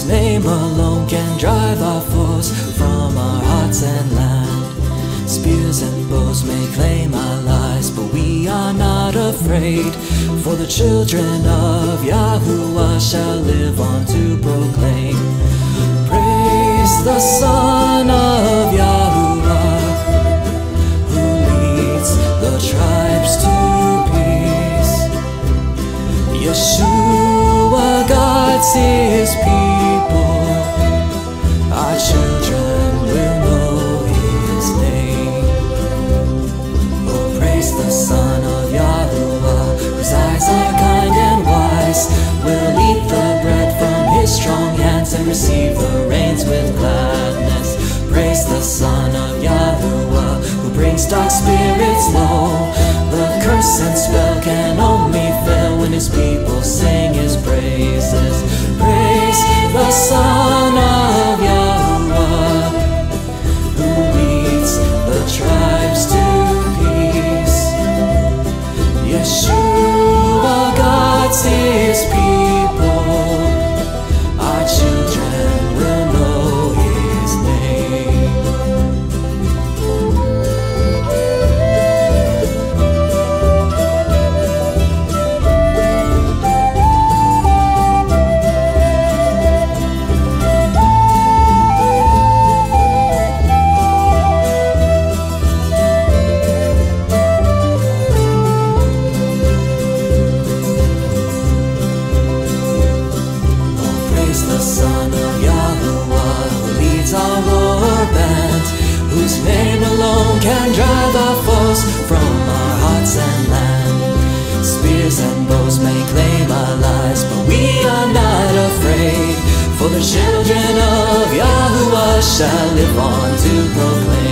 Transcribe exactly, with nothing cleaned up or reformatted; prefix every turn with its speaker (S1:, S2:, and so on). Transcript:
S1: name alone can drive our foes from our hearts and land. Spears and bows may claim our lives, but we are not afraid, for the children of Yahuwah shall live on to proclaim. Praise the Son of Yahuwah, who leads the tribes to peace. Yeshua guides his people, our children will know his name. Oh, praise the Son of Yahuwah, whose eyes are kind and wise, will eat the bread from his strong hands and receive the reins with gladness. Praise the Son of Yahuwah, who brings dark spirits low. The curse and spell can only fail when his people sing his praises. Praise the Son of Yahuwah, who leads the tribes to peace. Yeshua guides his people, our children will know his name. The Son of Yahuwah, who leads our war band, whose name alone can drive our foes from our hearts and land. Spears and bows may claim our lives, but we are not afraid, for the children of Yahuwah shall live on to proclaim.